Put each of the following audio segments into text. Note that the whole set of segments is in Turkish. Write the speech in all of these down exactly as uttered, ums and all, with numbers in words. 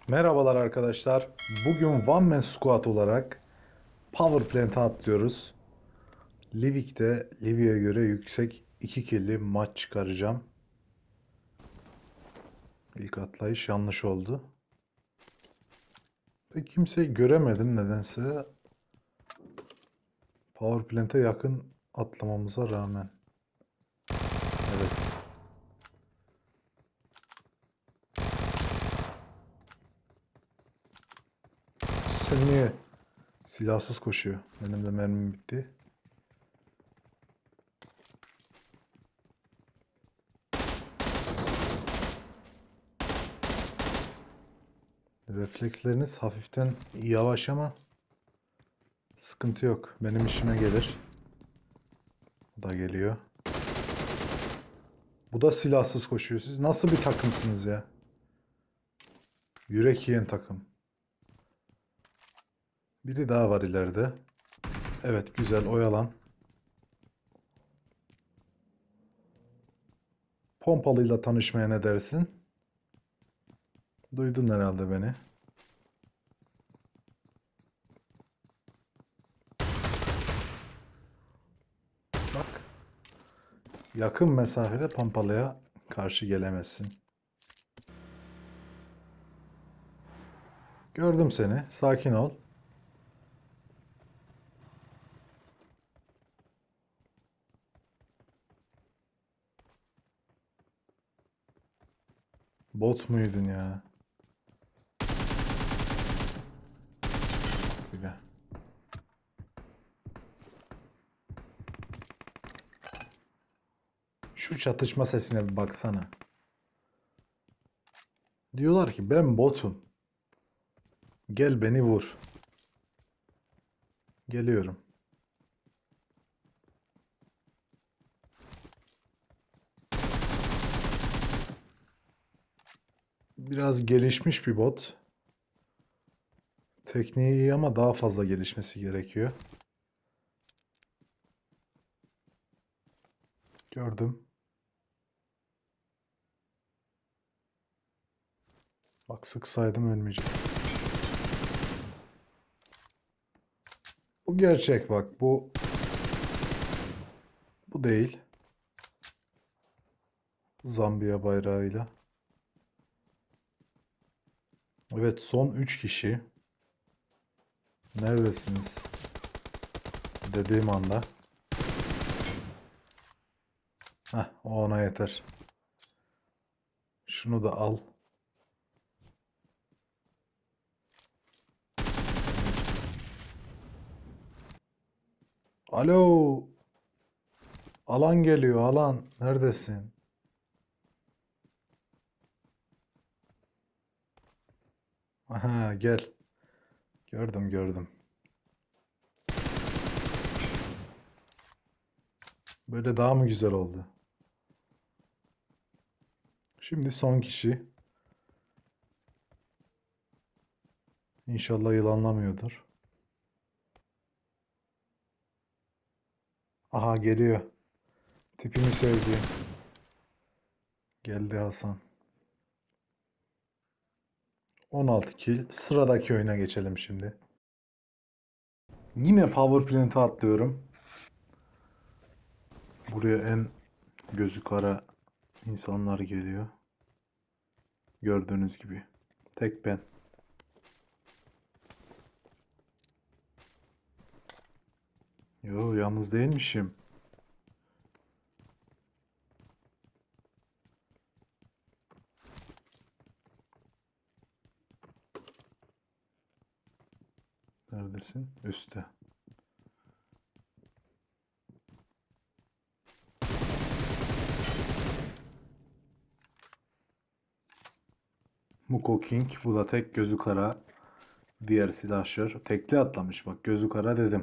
Merhabalar arkadaşlar. Bugün One Man Squad olarak Power Plant'a atlıyoruz. Livik'te Livik'e göre yüksek iki killi maç çıkaracağım. İlk atlayış yanlış oldu. Pek kimseyi göremedim nedense. Power Plant'e yakın atlamamıza rağmen. Evet. Sen niye silahsız koşuyor? Benim de mermim bitti. Refleksleriniz hafiften yavaş ama sıkıntı yok. Benim işime gelir. Bu da geliyor. Bu da silahsız koşuyor. Siz nasıl bir takımsınız ya? Yürek yiyen takım. Biri daha var ileride. Evet, güzel, oyalan. Pompalıyla tanışmaya ne dersin? Duydun herhalde beni. Bak. Yakın mesafede pompalıya karşı gelemezsin. Gördüm seni. Sakin ol. Bot muydun ya? Güzel. Şu çatışma sesine bir baksana. Diyorlar ki ben botum. Gel beni vur. Geliyorum. Biraz gelişmiş bir bot. Tekniği iyi ama daha fazla gelişmesi gerekiyor. Gördüm. Bak sıksaydım ölmeyecek. Bu gerçek bak. Bu bu değil. Zambiya bayrağıyla. Evet, son üç kişi. Neredesiniz? Dediğim anda. Heh, o ona yeter. Şunu da al. Alo. Alan geliyor, alan. Neredesin? Aha, gel. Gördüm, gördüm. Böyle daha mı güzel oldu? Şimdi son kişi. İnşallah yılanlamıyordur. Aha, geliyor. Tipini sevdiğim. Geldi Hasan. on altı kill. Sıradaki oyuna geçelim şimdi. Yine Power Plant'a atlıyorum. Buraya en gözü kara insanlar geliyor. Gördüğünüz gibi. Tek ben. Yo, yalnız değilmişim. Neredesin? Üstte. Muko King. Bu da tek gözü kara. Diğer silahşör. Tekli atlamış bak. Gözü kara dedim.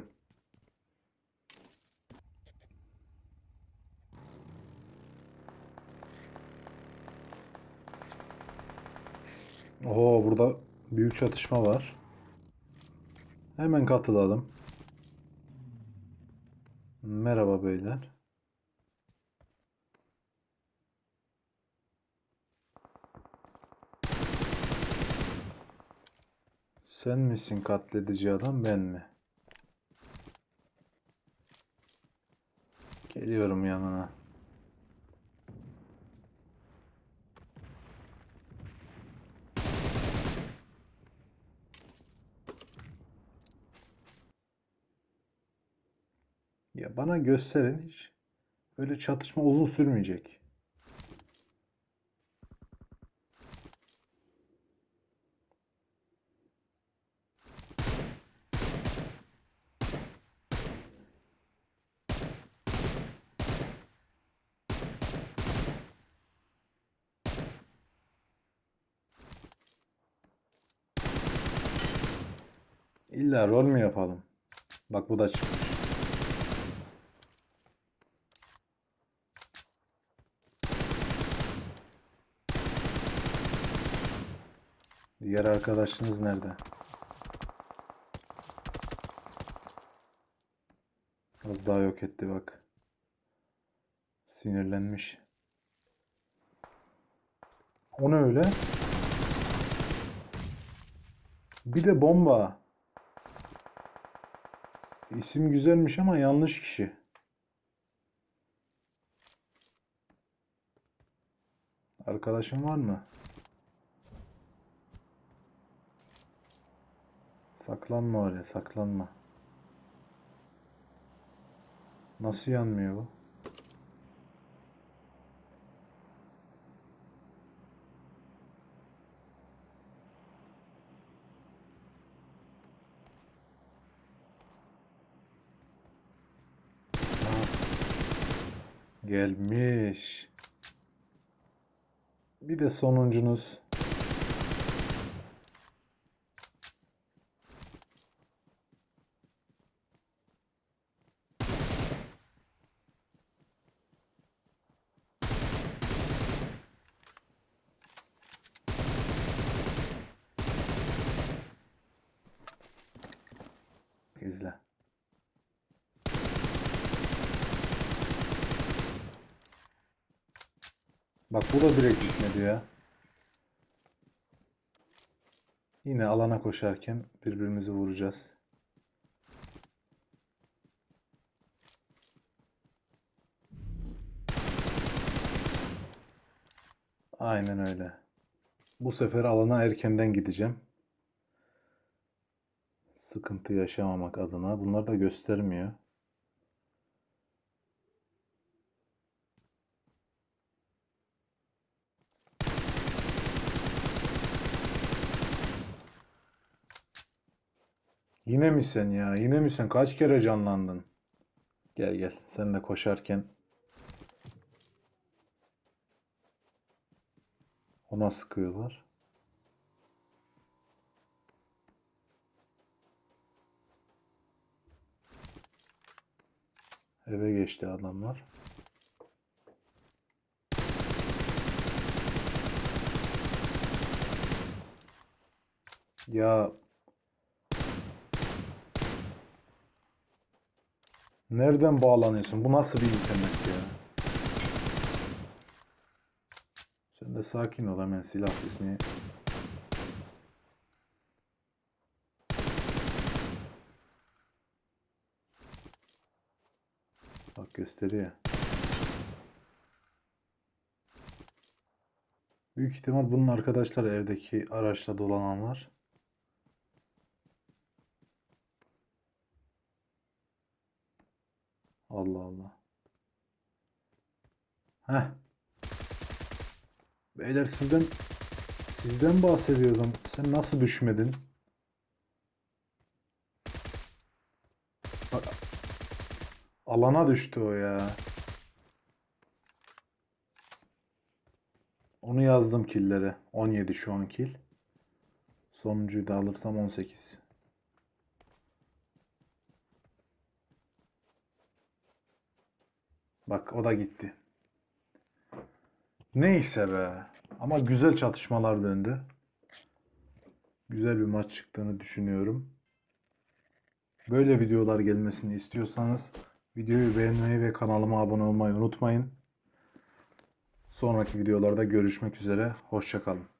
Oo, burada büyük çatışma var. Hemen katılalım. Merhaba beyler. Sen misin katledici adam, ben mi? Geliyorum yanına. Ya bana gösterin, hiç öyle çatışma uzun sürmeyecek. İlla rol mü yapalım? Bak bu da çıkmış. Diğer arkadaşınız nerede? Az daha yok etti bak. Sinirlenmiş. O ne öyle? Bir de bomba. İsim güzelmiş ama yanlış kişi. Arkadaşın var mı? Saklanma oraya, saklanma. Nasıl yanmıyor bu? Gelmiş. Bir de sonuncunuz. İzle. Bak bu da direkt gitmedi ya. Yine alana koşarken birbirimizi vuracağız. Aynen öyle. Bu sefer alana erkenden gideceğim. Sıkıntı yaşamamak adına. Bunlar da göstermiyor. Yine mi sen ya? Yine mi sen? Kaç kere canlandın? Gel gel. Sen de koşarken ona sıkıyorlar. Eve geçti adamlar. Ya nereden bağlanıyorsun? Bu nasıl bir internet ya? Sen de sakin ol, hemen silah sesini. Bak gösteriyor. Büyük ihtimal bunun arkadaşlar evdeki araçla dolananlar. Allah Allah. Heh. Beyler sizden sizden bahsediyordum. Sen nasıl düşmedin? Bak, alana düştü o ya. Onu yazdım killere. on yedi şu an kill. Sonuncuyu da alırsam on sekiz. Bak o da gitti. Neyse be. Ama güzel çatışmalar döndü. Güzel bir maç çıktığını düşünüyorum. Böyle videolar gelmesini istiyorsanız videoyu beğenmeyi ve kanalıma abone olmayı unutmayın. Sonraki videolarda görüşmek üzere. Hoşça kalın.